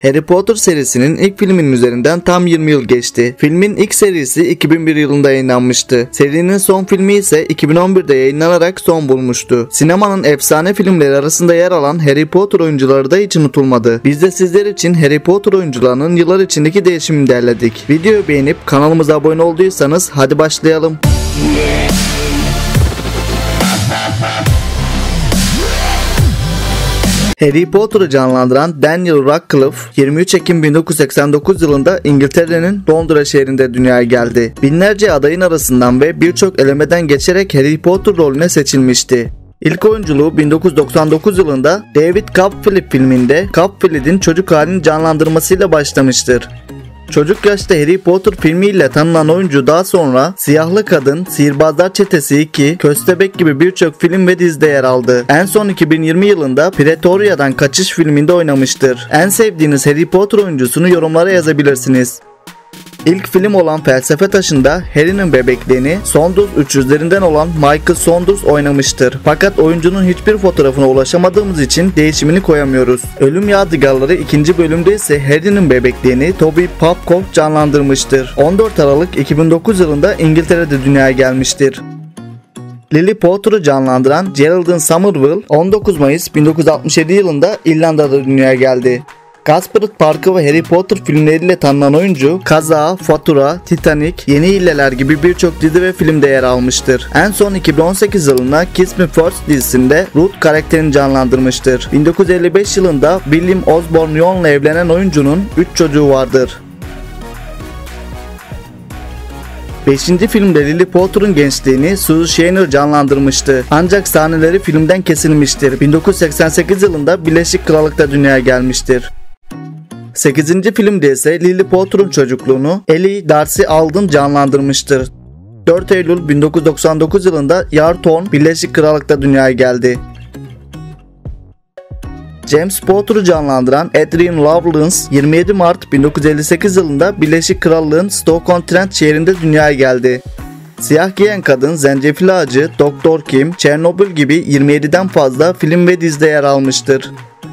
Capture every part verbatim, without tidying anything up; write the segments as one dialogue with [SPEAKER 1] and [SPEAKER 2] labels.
[SPEAKER 1] Harry Potter serisinin ilk filminin üzerinden tam yirmi yıl geçti. Filmin ilk serisi iki bin bir yılında yayınlanmıştı. Serinin son filmi ise iki bin on birde yayınlanarak son bulmuştu. Sinemanın efsane filmleri arasında yer alan Harry Potter oyuncuları da hiç unutulmadı. Biz de sizler için Harry Potter oyuncularının yıllar içindeki değişimini derledik. Videoyu beğenip kanalımıza abone olduysanız hadi başlayalım. Harry Potter'ı canlandıran Daniel Radcliffe yirmi üç Ekim bin dokuz yüz seksen dokuz yılında İngiltere'nin Londra şehrinde dünyaya geldi. Binlerce adayın arasından ve birçok elemeden geçerek Harry Potter rolüne seçilmişti. İlk oyunculuğu bin dokuz yüz doksan dokuz yılında David Copperfield filminde Copperfield'in çocuk halini canlandırmasıyla başlamıştır. Çocuk yaşta Harry Potter filmiyle tanınan oyuncu daha sonra Siyahlı Kadın, Sihirbazlar Çetesi iki, Köstebek gibi birçok film ve dizide yer aldı. En son iki bin yirmi yılında Pretoria'dan Kaçış filminde oynamıştır. En sevdiğiniz Harry Potter oyuncusunu yorumlara yazabilirsiniz. İlk film olan Felsefe Taşı'nda Harry'nin bebekliğini Saunders üç yüzlerinden olan Michael Saunders oynamıştır. Fakat oyuncunun hiçbir fotoğrafına ulaşamadığımız için değişimini koyamıyoruz. Ölüm Yadigarları ikinci bölümde ise Harry'nin bebekliğini Toby Papcock canlandırmıştır. on dört Aralık iki bin dokuz yılında İngiltere'de dünyaya gelmiştir. Lily Potter'ı canlandıran Geraldine Somerville on dokuz Mayıs bin dokuz yüz altmış yedi yılında İrlanda'da dünyaya geldi. Gosford Parkı ve Harry Potter filmleriyle tanınan oyuncu Kaza, Fatura, Titanic, Yeni Hilleler gibi birçok dizi ve filmde yer almıştır. En son iki bin on sekiz yılında Kiss Me First dizisinde Ruth karakterini canlandırmıştır. bin dokuz yüz elli beş yılında William Osborne Young'la evlenen oyuncunun üç çocuğu vardır. beşinci filmde Lily Potter'ın gençliğini Suzy Scheiner canlandırmıştı. Ancak sahneleri filmden kesilmiştir. bin dokuz yüz seksen sekiz yılında Birleşik Krallık'ta dünyaya gelmiştir. sekizinci filmde ise Lily Potter'ın çocukluğunu Ellie Darcy Alden canlandırmıştır. dört Eylül bin dokuz yüz doksan dokuz yılında Yar Thorne Birleşik Krallık'ta dünyaya geldi. James Potter'ı canlandıran Adrian Lawrence yirmi yedi Mart bin dokuz yüz elli sekiz yılında Birleşik Krallık'ın Stoke-on-Trent şehrinde dünyaya geldi. Siyah giyen kadın, Zencefil Ağacı, Doktor Kim, Chernobyl gibi yirmi yediden fazla film ve dizide yer almıştır.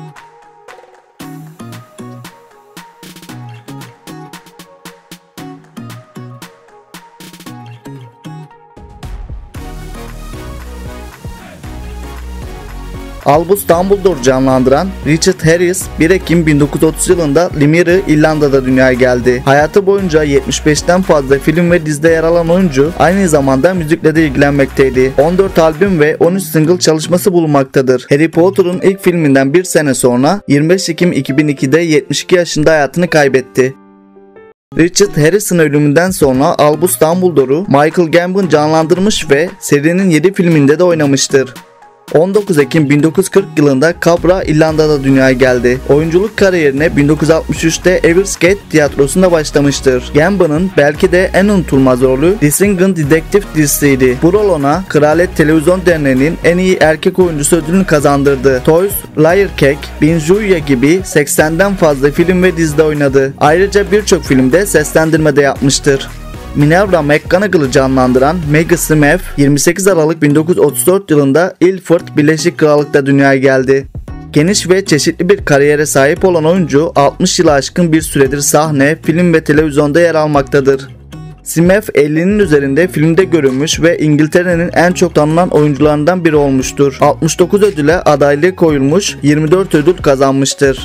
[SPEAKER 1] Albus Dumbledore canlandıran Richard Harris bir Ekim bin dokuz yüz otuz yılında Limerick, İrlanda'da dünyaya geldi. Hayatı boyunca yetmiş beşten fazla film ve dizide yer alan oyuncu aynı zamanda müzikle de ilgilenmekteydi. on dört albüm ve on üç single çalışması bulunmaktadır. Harry Potter'ın ilk filminden bir sene sonra yirmi beş Ekim iki bin ikide yetmiş iki yaşında hayatını kaybetti. Richard Harris'in ölümünden sonra Albus Dumbledore'u Michael Gambon canlandırmış ve serinin yedi filminde de oynamıştır. on dokuz Ekim bin dokuz yüz kırk yılında Cabra, İrlanda'da dünyaya geldi. Oyunculuk kariyerine bin dokuz yüz altmış üçte Eversgate tiyatrosunda başlamıştır. Gambon'un belki de en unutulmaz rolü The Single Detective dizisiydi. Bu rol ona Kraliyet Televizyon Derneği'nin en iyi erkek oyuncusu ödülünü kazandırdı. Toys, Liar Cake, Benjuya gibi seksenden fazla film ve dizide oynadı. Ayrıca birçok filmde seslendirme de yapmıştır. Minerva McGonagall'ı canlandıran Maggie Smith yirmi sekiz Aralık bin dokuz yüz otuz dört yılında Ilford, Birleşik Krallık'ta dünyaya geldi. Geniş ve çeşitli bir kariyere sahip olan oyuncu altmış yılı aşkın bir süredir sahne, film ve televizyonda yer almaktadır. Smith ellinin üzerinde filmde görünmüş ve İngiltere'nin en çok tanınan oyuncularından biri olmuştur. altmış dokuz ödüle adaylığı koyulmuş, yirmi dört ödül kazanmıştır.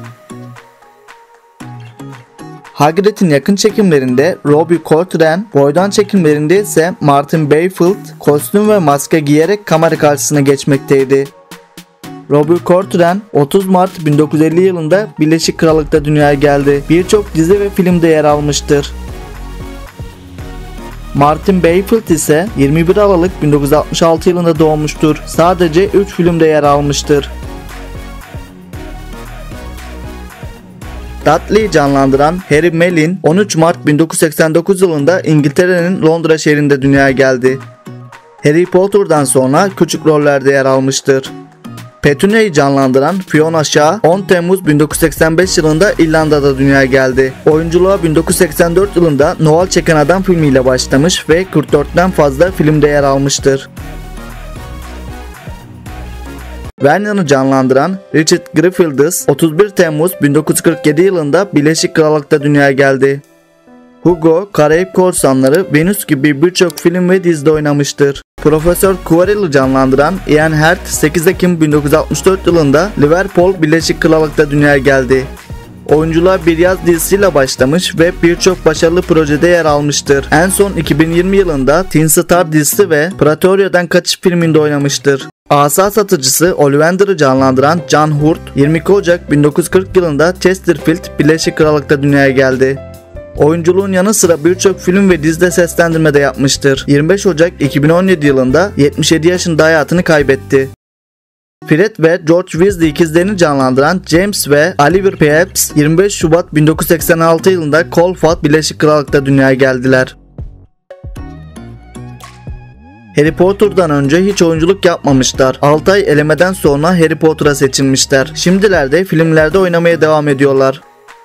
[SPEAKER 1] Hagrid'in yakın çekimlerinde Robbie Coltrane, boydan çekimlerinde ise Martin Bayfield kostüm ve maske giyerek kamera karşısına geçmekteydi. Robbie Coltrane otuz Mart bin dokuz yüz elli yılında Birleşik Krallık'ta dünyaya geldi. Birçok dizi ve filmde yer almıştır. Martin Bayfield ise yirmi bir Aralık bin dokuz yüz altmış altı yılında doğmuştur. Sadece üç filmde yer almıştır. Dudley'i canlandıran Harry Melling on üç Mart bin dokuz yüz seksen dokuz yılında İngiltere'nin Londra şehrinde dünyaya geldi. Harry Potter'dan sonra küçük rollerde yer almıştır. Petunia'yı canlandıran Fiona Shaw on Temmuz bin dokuz yüz seksen beş yılında İrlanda'da dünyaya geldi. Oyunculuğa bin dokuz yüz seksen dört yılında Noel Çeken Adam filmiyle başlamış ve kırk dörtten fazla filmde yer almıştır. Vernon'u canlandıran Richard Griffiths otuz bir Temmuz bin dokuz yüz kırk yedi yılında Birleşik Krallık'ta dünyaya geldi. Hugo, Karayip Korsanları, Venüs gibi birçok film ve dizide oynamıştır. Profesör Quirrell'ı canlandıran Ian Hart sekiz Ekim bin dokuz yüz altmış dört yılında Liverpool, Birleşik Krallık'ta dünyaya geldi. Oyunculuğa bir yaz dizisiyle başlamış ve birçok başarılı projede yer almıştır. En son iki bin yirmi yılında Teen Star dizisi ve Praetoria'dan Kaçış filminde oynamıştır. Asa satıcısı Ollivander'ı canlandıran John Hurt yirmi iki Ocak bin dokuz yüz kırk yılında Chesterfield, Birleşik Krallık'ta dünyaya geldi. Oyunculuğun yanı sıra birçok film ve dizide seslendirme de yapmıştır. yirmi beş Ocak iki bin on yedi yılında yetmiş yedi yaşında hayatını kaybetti. Fred ve George Weasley ikizlerini canlandıran James ve Oliver Phelps yirmi beş Şubat bin dokuz yüz seksen altı yılında Colfax, Birleşik Krallık'ta dünyaya geldiler. Harry Potter'dan önce hiç oyunculuk yapmamışlar. altı ay elemeden sonra Harry Potter'a seçilmişler. Şimdilerde filmlerde oynamaya devam ediyorlar.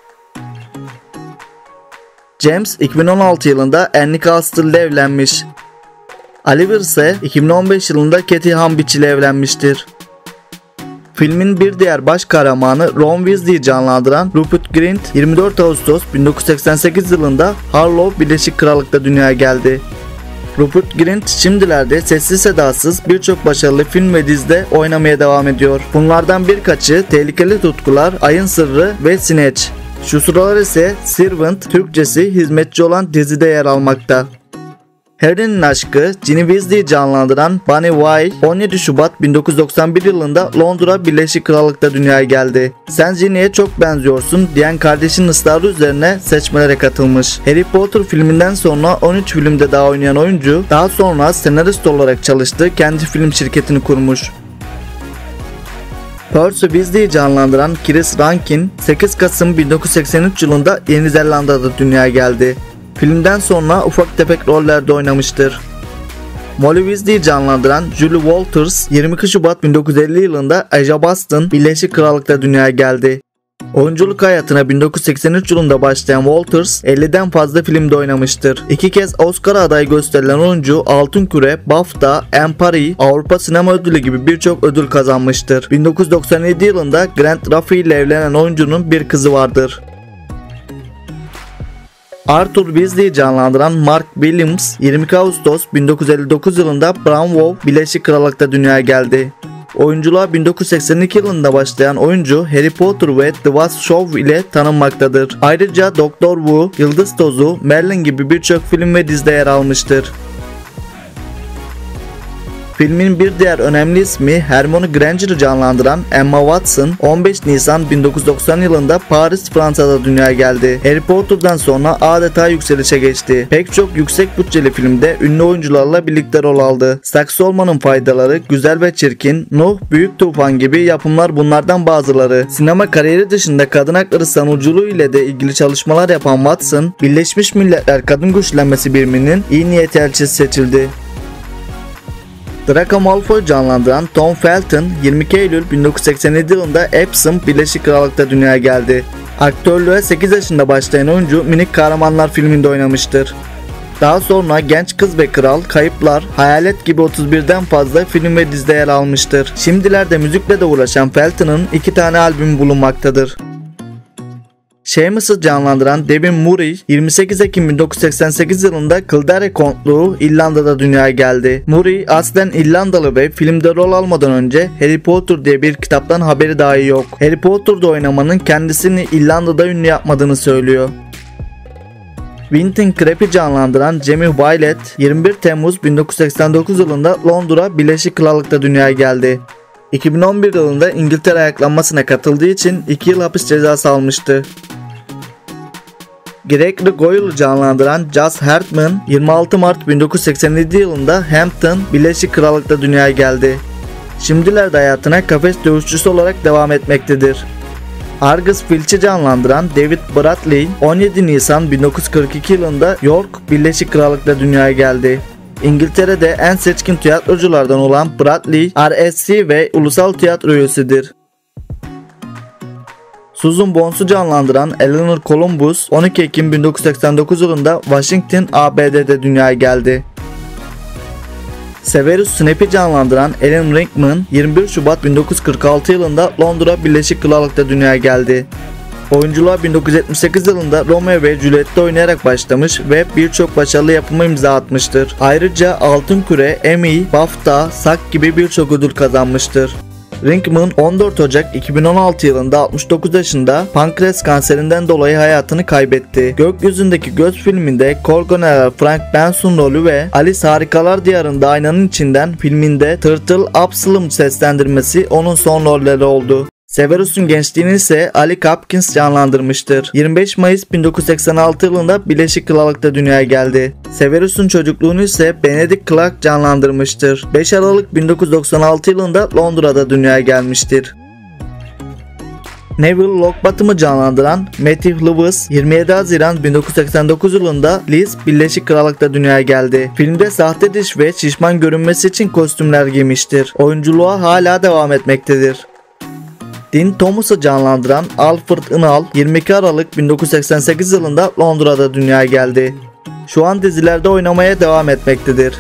[SPEAKER 1] James iki bin on altı yılında Annie Castle ile evlenmiş. Oliver ise iki bin on beş yılında Katie Humbich ile evlenmiştir. Filmin bir diğer baş kahramanı Ron Weasley'i canlandıran Rupert Grint yirmi dört Ağustos bin dokuz yüz seksen sekiz yılında Harlow, Birleşik Krallık'ta dünyaya geldi. Rupert Grint şimdilerde sessiz sedasız birçok başarılı film ve dizide oynamaya devam ediyor. Bunlardan birkaçı Tehlikeli Tutkular, Ayın Sırrı ve Snatch. Şu sıralar ise Servant, Türkçesi hizmetçi olan dizide yer almakta. Harry'nin aşkı Ginny Weasley'i canlandıran Bonnie Why on yedi Şubat bin dokuz yüz doksan bir yılında Londra, Birleşik Krallık'ta dünyaya geldi. "Sen Ginny'ye çok benziyorsun" diyen kardeşinin ısrarı üzerine seçmelere katılmış. Harry Potter filminden sonra on üç filmde daha oynayan oyuncu daha sonra senarist olarak çalıştığı kendi film şirketini kurmuş. Percy Weasley'i canlandıran Chris Rankin sekiz Kasım bin dokuz yüz seksen üç yılında Yeni Zelanda'da dünyaya geldi. Filmden sonra ufak tefek rollerde oynamıştır. Molly Weasley'i canlandıran Julie Walters yirmi iki Şubat bin dokuz yüz elli yılında Aja Boston, Birleşik Krallık'ta dünyaya geldi. Oyunculuk hayatına bin dokuz yüz seksen üç yılında başlayan Walters elliden fazla filmde oynamıştır. İki kez Oscar adayı gösterilen oyuncu Altın Küre, BAFTA, Empire, Avrupa Sinema Ödülü gibi birçok ödül kazanmıştır. bin dokuz yüz doksan yedi yılında Grant Ruffy ile evlenen oyuncunun bir kızı vardır. Arthur Weasley'i canlandıran Mark Williams yirmi iki Ağustos bin dokuz yüz elli dokuz yılında Bramwell, Birleşik Krallık'ta dünyaya geldi. Oyunculuğa bin dokuz yüz seksen iki yılında başlayan oyuncu Harry Potter ve The Last Show ile tanınmaktadır. Ayrıca Doktor Wu, Yıldız Tozu, Merlin gibi birçok film ve dizide yer almıştır. Filmin bir diğer önemli ismi Hermione Granger'ı canlandıran Emma Watson on beş Nisan bin dokuz yüz doksan yılında Paris, Fransa'da dünyaya geldi. Harry Potter'dan sonra adeta yükselişe geçti. Pek çok yüksek bütçeli filmde ünlü oyuncularla birlikte rol aldı. Saksı olmanın faydaları, Güzel ve Çirkin, Nuh, Büyük Tufan gibi yapımlar bunlardan bazıları. Sinema kariyeri dışında kadın hakları savunuculuğu ile de ilgili çalışmalar yapan Watson, Birleşmiş Milletler Kadın Güçlenmesi Biriminin iyi niyet elçisi seçildi. Draco Malfoy canlandıran Tom Felton yirmi iki Eylül bin dokuz yüz seksen yedi yılında Epsom, Birleşik Krallık'ta dünyaya geldi. Aktörlüğe sekiz yaşında başlayan oyuncu Minik Kahramanlar filminde oynamıştır. Daha sonra Genç Kız ve Kral, Kayıplar, Hayalet gibi otuz birden fazla film ve dizide yer almıştır. Şimdilerde müzikle de uğraşan Felton'ın iki tane albümü bulunmaktadır. Seamus'u canlandıran Devin Murray yirmi sekiz Ekim bin dokuz yüz seksen sekiz yılında Kildare Kontluğu, İrlanda'da dünyaya geldi. Murray aslen İrlandalı ve filmde rol almadan önce Harry Potter diye bir kitaptan haberi dahi yok. Harry Potter'da oynamanın kendisini İrlanda'da ünlü yapmadığını söylüyor. Winton Crap'i canlandıran Jamie Violet yirmi bir Temmuz bin dokuz yüz seksen dokuz yılında Londra, Birleşik Krallık'ta dünyaya geldi. iki bin on bir yılında İngiltere ayaklanmasına katıldığı için iki yıl hapis cezası almıştı. Gregory Goyle'ı canlandıran Josh Hartman yirmi altı Mart bin dokuz yüz seksen yedi yılında Hampton, Birleşik Krallık'ta dünyaya geldi. Şimdilerde hayatına kafes dövüşçüsü olarak devam etmektedir. Argus Filch'i canlandıran David Bradley on yedi Nisan bin dokuz yüz kırk iki yılında York, Birleşik Krallık'ta dünyaya geldi. İngiltere'de en seçkin tiyatroculardan olan Bradley, R S C ve Ulusal Tiyatro üyesidir. Susan Bones'u canlandıran Eleanor Columbus on iki Ekim bin dokuz yüz seksen dokuz yılında Washington, A B D'de dünyaya geldi. Severus Snape'i canlandıran Alan Rickman yirmi bir Şubat bin dokuz yüz kırk altı yılında Londra, Birleşik Krallık'ta dünyaya geldi. Oyunculuğa bin dokuz yüz yetmiş sekiz yılında Romeo ve Juliet'te oynayarak başlamış ve birçok başarılı yapıma imza atmıştır. Ayrıca Altın Küre, Emmy, BAFTA, S A G gibi birçok ödül kazanmıştır. Rickman on dört Ocak iki bin on altı yılında altmış dokuz yaşında pankreas kanserinden dolayı hayatını kaybetti. Gökyüzündeki Göz filminde Korgoneler Frank Benson rolü ve Alice Harikalar Diyarında Aynanın İçinden filminde Turtle Absalom seslendirmesi onun son rolleri oldu. Severus'un gençliğini ise Ali Hopkins canlandırmıştır. yirmi beş Mayıs bin dokuz yüz seksen altı yılında Birleşik Krallık'ta dünyaya geldi. Severus'un çocukluğunu ise Benedict Clark canlandırmıştır. beş Aralık bin dokuz yüz doksan altı yılında Londra'da dünyaya gelmiştir. Neville Longbottom'u canlandıran Matthew Lewis yirmi yedi Haziran bin dokuz yüz seksen dokuz yılında Leeds, Birleşik Krallık'ta dünyaya geldi. Filmde sahte diş ve şişman görünmesi için kostümler giymiştir. Oyunculuğa hala devam etmektedir. Dean Thomas'ı canlandıran Alfred Inall yirmi iki Aralık bin dokuz yüz seksen sekiz yılında Londra'da dünyaya geldi. Şu an dizilerde oynamaya devam etmektedir.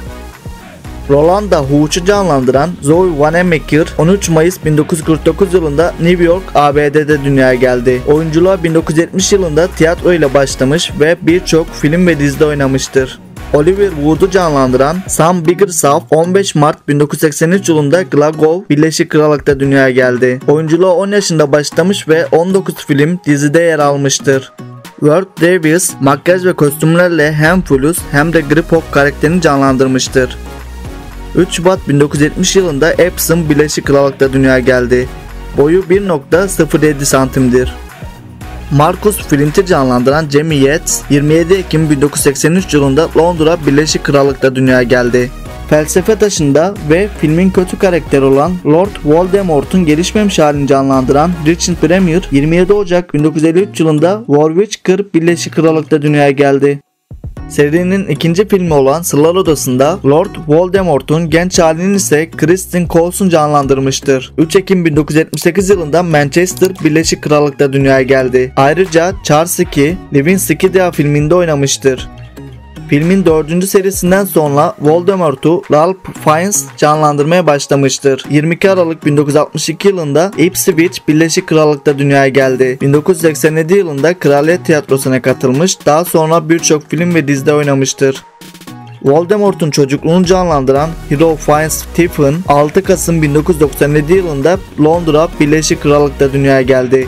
[SPEAKER 1] Rolanda Hooch'u canlandıran Zoe Wanamaker on üç Mayıs bin dokuz yüz kırk dokuz yılında New York, A B D'de dünyaya geldi. Oyunculuğa bin dokuz yüz yetmiş yılında tiyatro ile başlamış ve birçok film ve dizide oynamıştır. Oliver Wood'u canlandıran Sam Bickerstaff on beş Mart bin dokuz yüz seksen üç yılında Glasgow, Birleşik Krallık'ta dünyaya geldi. Oyunculuğa on yaşında başlamış ve on dokuz film, dizide yer almıştır. Warwick Davis, makyaj ve kostümlerle hem Fulus hem de Griphook karakterini canlandırmıştır. üç Şubat bin dokuz yüz yetmiş yılında Epsom, Birleşik Krallık'ta dünyaya geldi. Boyu bir nokta sıfır yedi santimdir. Marcus Flint'i canlandıran Jamie Yates yirmi yedi Ekim bin dokuz yüz seksen üç yılında Londra, Birleşik Krallık'ta dünyaya geldi. Felsefe Taşı'nda ve filmin kötü karakteri olan Lord Voldemort'un gelişmemiş halini canlandıran Richard Premier yirmi yedi Ocak bin dokuz yüz elli üç yılında Warwickshire, Birleşik Krallık'ta dünyaya geldi. Serinin ikinci filmi olan Sırlar Odası'nda Lord Voldemort'un genç halini ise Kristen Coulson canlandırmıştır. üç Ekim bin dokuz yüz yetmiş sekiz yılında Manchester, Birleşik Krallık'ta dünyaya geldi. Ayrıca Charles iki, Living Skidya filminde oynamıştır. Filmin dördüncü serisinden sonra Voldemort'u Ralph Fiennes canlandırmaya başlamıştır. yirmi iki Aralık bin dokuz yüz altmış iki yılında Ipswich, Birleşik Krallık'ta dünyaya geldi. bin dokuz yüz seksen yedi yılında Kraliyet Tiyatrosu'na katılmış, daha sonra birçok film ve dizide oynamıştır. Voldemort'un çocukluğunu canlandıran Hero Fiennes Stephen altı Kasım bin dokuz yüz doksan yedi yılında Londra, Birleşik Krallık'ta dünyaya geldi.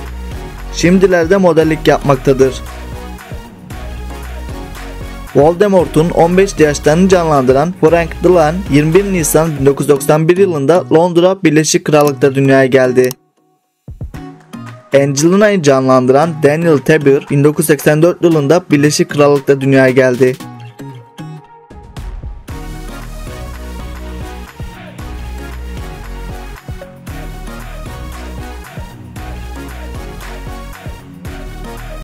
[SPEAKER 1] Şimdilerde modellik yapmaktadır. Voldemort'un on beş yaşlarını canlandıran Frank Dillon yirmi bir Nisan bin dokuz yüz doksan bir yılında Londra, Birleşik Krallık'ta dünyaya geldi. Angelina'yı canlandıran Daniel Tabor bin dokuz yüz seksen dört yılında Birleşik Krallık'ta dünyaya geldi.